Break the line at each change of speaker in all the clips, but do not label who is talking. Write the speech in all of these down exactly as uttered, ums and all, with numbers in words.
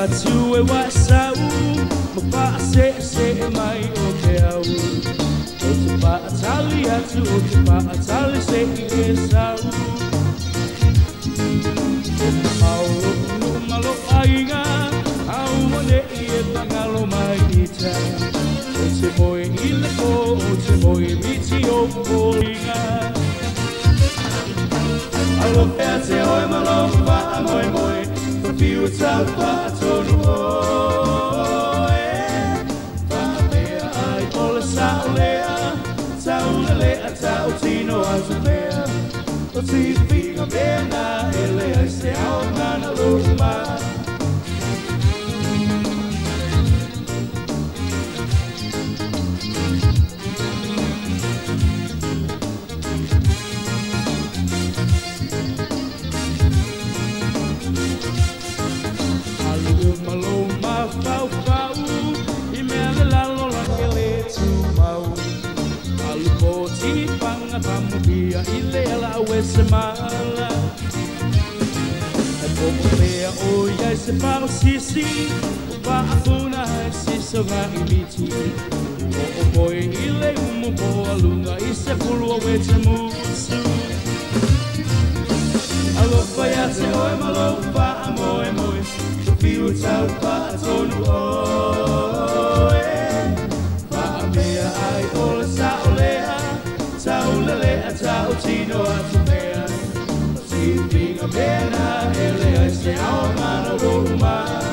atu e wasau ma pa se se mai o ke au o te pa atali atu o te pa atali se i ke sau au no malo ainga au mone i e pangalo mai i ta o te moe i le ko o te moe miti o poinga alo pea te oe malo pa a moe moe Piu tau pa tonu oe Pa mea ai ole sao lea Tau le lea tau tino atu lea O ti whika mena e lea i se ao ngana luma Fau fau I mea le lalo la ke le tu mau Alu po ti panga pamu pia I le ala we se mala E popo mea o ia se pao sisi O pa a puna e siso nga I miti O o boe I le umo po alunga I se pulu o we te musu Alo whai a te oe malo pa a moe moe Piu tau pa tonu oe Pa mea ai ole sao lea Tau le lea tau tino atu mea Si pinga mena e lea i se ao mana roma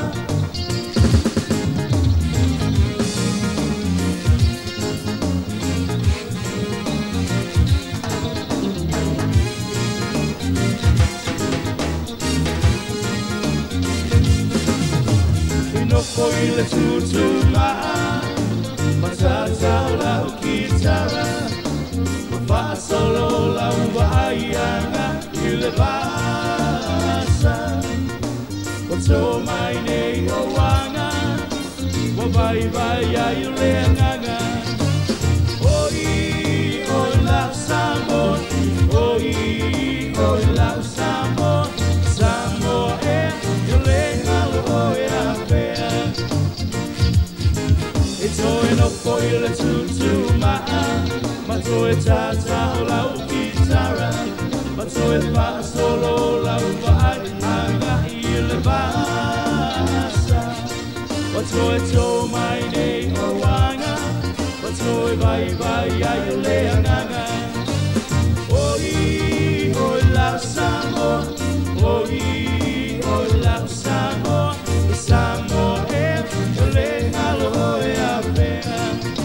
Ko i le tutu maa Ma tatau lau kitara Ma wha solo lau waianga I le vasa Wa tō mai nei o wanga Wa vai vai ai o le nganga Oi, oi lau samo Oi, oi lau samo Samo e o le ngalo oi a pea E toi no koi le tutu maa Ma toi tata o lau kitara Ma toi pa solo lau vai Anga I le vasa Ma toi tō mai nei o wanga Ma toi vai vai ai o le anganga Oi, oi lau samo Oi, oi lau samo Samo e o le ngalo oi a pena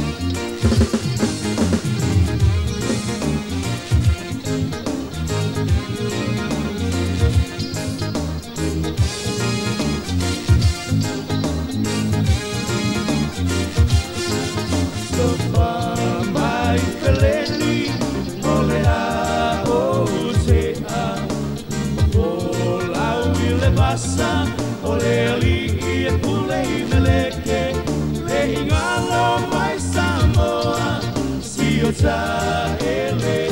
Sopa mai peleni o le a o te a O lau I le basa o le ali I e pule I me leke Le ingalo mai Samoa Si o ta e le